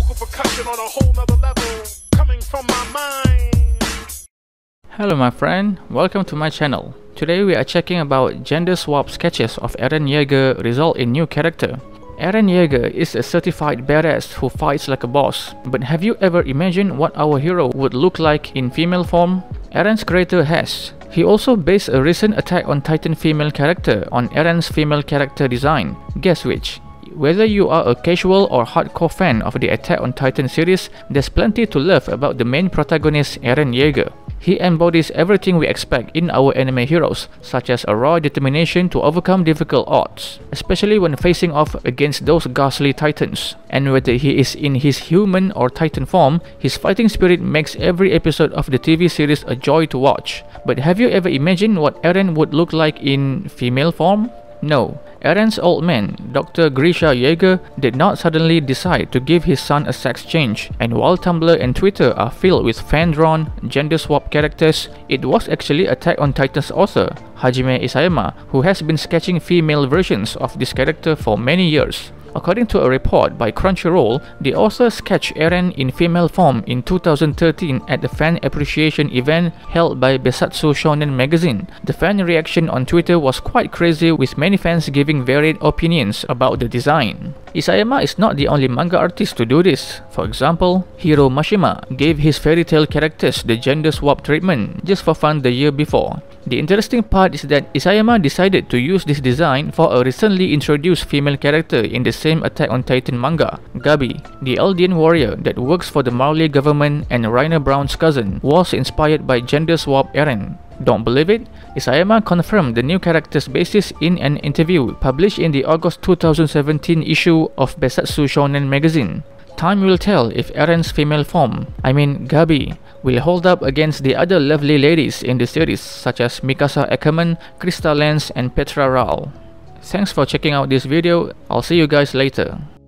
vocal percussion on a whole nother level, coming from my mind. Hello my friend, welcome to my channel. Today we are checking about gender swap sketches of Eren Yeager result in new character. Eren Yeager is a certified badass who fights like a boss, but have you ever imagined what our hero would look like in female form? Eren's creator has. He also based a recent Attack on Titan female character on Eren's female character design. Guess which? Whether you are a casual or hardcore fan of the Attack on Titan series, there's plenty to love about the main protagonist Eren Yeager. He embodies everything we expect in our anime heroes, such as a raw determination to overcome difficult odds, especially when facing off against those ghastly titans. And whether he is in his human or titan form, his fighting spirit makes every episode of the TV series a joy to watch. But have you ever imagined what Eren would look like in female form? No. Eren's old man, Dr. Grisha Yeager, did not suddenly decide to give his son a sex change, and while Tumblr and Twitter are filled with fan-drawn, gender-swap characters, it was actually Attack on Titan's author, Hajime Isayama, who has been sketching female versions of this character for many years. According to a report by Crunchyroll, the author sketched Eren in female form in 2013 at the fan appreciation event held by Besatsu Shonen magazine. The fan reaction on Twitter was quite crazy, with many fans giving varied opinions about the design. Isayama is not the only manga artist to do this. For example, Hiro Mashima gave his fairy tale characters the gender swap treatment just for fun the year before. The interesting part is that Isayama decided to use this design for a recently introduced female character in the same Attack on Titan manga. Gabi, the Eldian warrior that works for the Marley government and Rainer Brown's cousin, was inspired by gender swap Eren. Don't believe it? Isayama confirmed the new character's basis in an interview published in the August 2017 issue of Besatsu Shonen magazine. Time will tell if Eren's female form, Gabi, will hold up against the other lovely ladies in the series such as Mikasa Ackerman, Krista Lenz and Petra Rao. Thanks for checking out this video. I'll see you guys later.